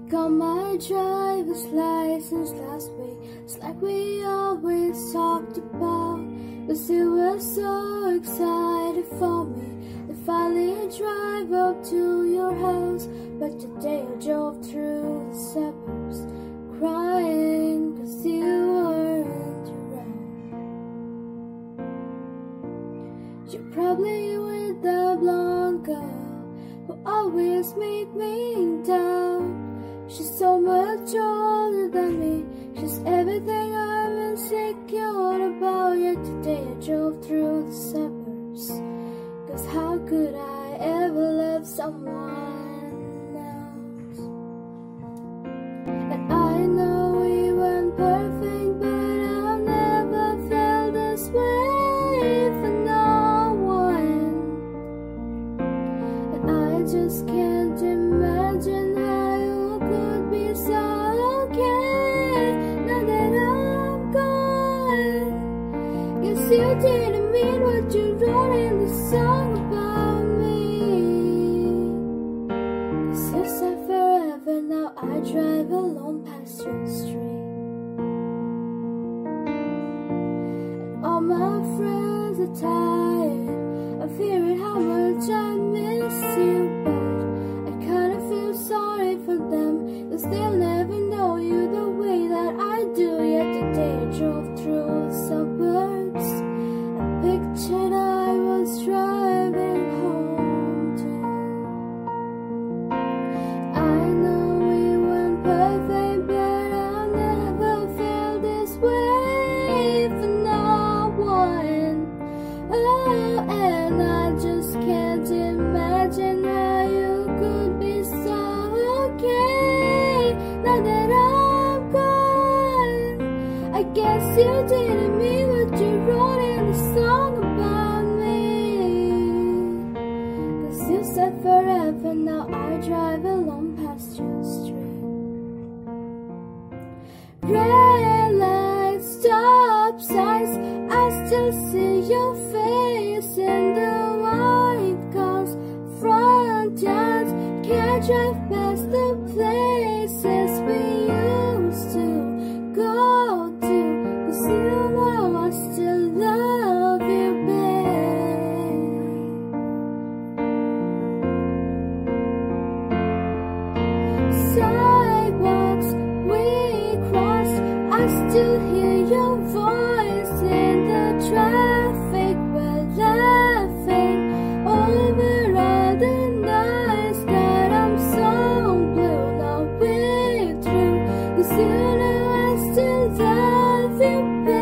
Got my driver's license last week, it's like we always talked about. Cause you were so excited for me to finally drive up to your house. But today I drove through the suburbs crying cause you weren't around. You're probably with the blonde girl who always made me down. She's so much older than me, she's everything I'm insecure about. Yet today I drove through the suburbs, cause how could I ever love someone else? And I know we weren't perfect, but I've never felt this way for no one. And I just can't imagine how you could be so okay now that I'm gone. Guess you didn't mean what you wrote in the song about me. Cause you said forever, now I drive alone past your street. And all my friends are tired of hearing how much I miss you, but I kinda feel sorry for them, cause they'll never know you the way that I do. Yet today I drove through the suburbs and pictured I was driving home too. I know we weren't perfect, but I've never felt this way for no one. Oh, and I just can't imagine how you could be so okay now that I'm gone. I guess you didn't mean what you wrote in the song about me. Cause you said forever, now I drive alone past your street. Red lights, stop signs, I still see your face in the white cars, front yards. Can't drive past the places we used to go to, cause you know I still love you, babe. Sidewalks we crossed, I still hear your voice in the traffic. We're laughing over all the nights that I'm so blue. Now we're through, cause you know I still love you,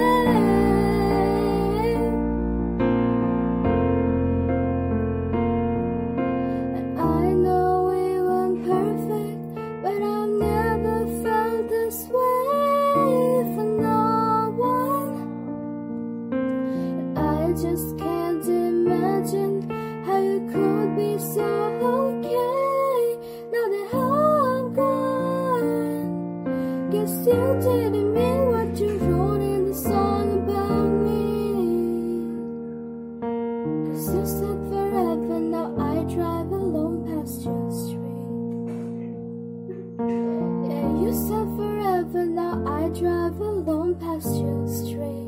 babe. And I know we weren't perfect, but I've never felt this way for no one. And I just can't imagine how you could be so okay now that I'm gone. Guess you didn't mean what you wrote in the song about me. Cause you said forever, now I drive alone past your street. Yeah, you said forever, now I drive alone past your street.